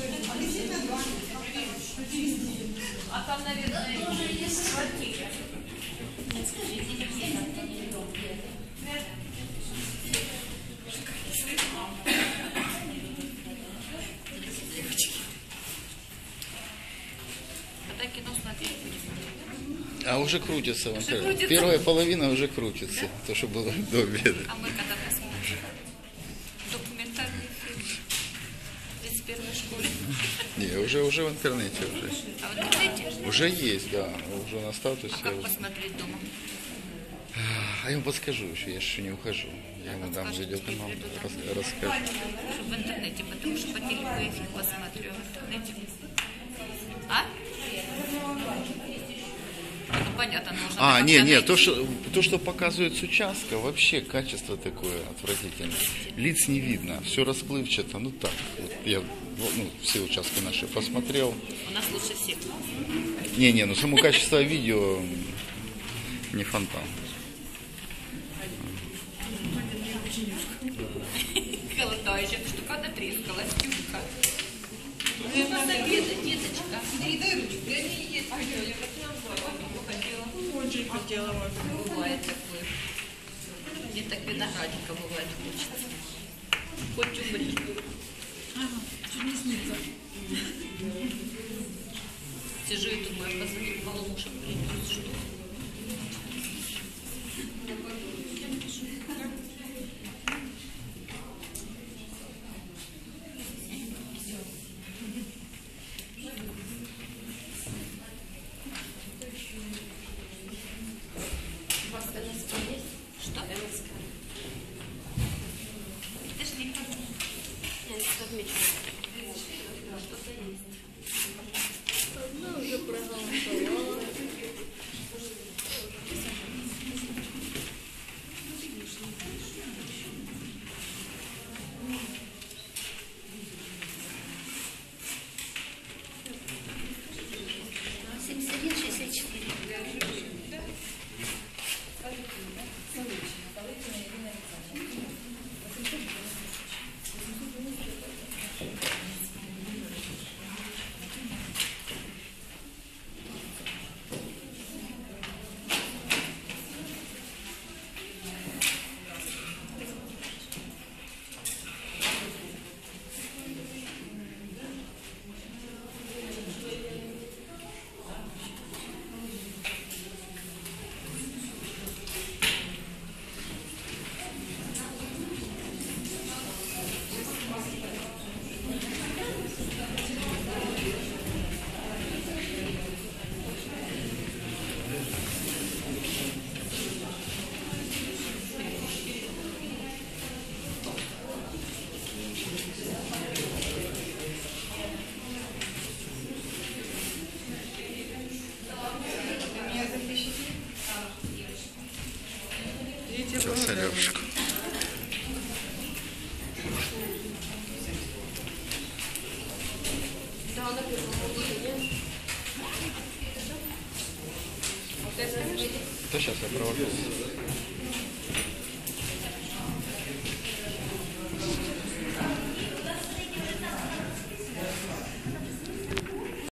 А там, наверное, есть квартира. Когда кино смотреть будем? А уже крутится. Уже крутится? Первая половина уже крутится. Да? То, что было до обеда. А мы когда посмотрим? Документальный фильм. В 31-й школе. Не, уже в интернете уже. А в интернете? Уже есть, да. Уже на статусе. А как посмотреть дома? А я ему подскажу еще, я еще не ухожу. Я ему дам видеоканал, расскажу. В интернете, потому что по телеку я фиг посмотрю. В интернете. А? Ну понятно, нужно. Не, то, что показывают с участка, вообще качество такое отвратительное. Лиц не видно, все расплывчато, ну так. Вот я все участки наши посмотрел. У нас лучше всех. Ну само качество видео не фонтан. Колотающая штука натрескалась, тюлька. Ну и нас обеда, деточка. Дай ручку, я не есть. Я как нам хотела. Очень хотела, может. Бывает такое. Мне так виноградника бывает хочется. Хоть умри. Ага, чуть не снится. Сижу и думаю, позвонить малому, чтобы принес что. Что? Подожди. Что-то есть. Одна уже проголосовала. Сейчас Алешку. Да сейчас я провожу.